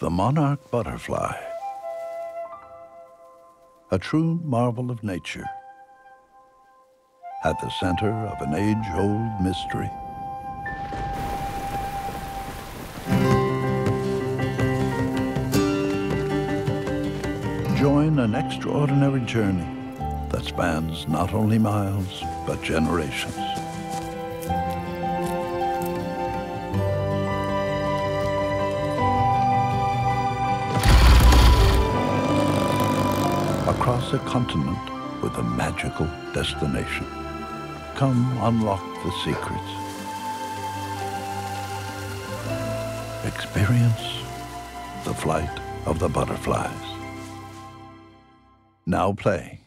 The monarch butterfly, a true marvel of nature, at the center of an age-old mystery. Join an extraordinary journey that spans not only miles, but generations. Across a continent with a magical destination. Come unlock the secrets. Experience the flight of the butterflies. Now playing.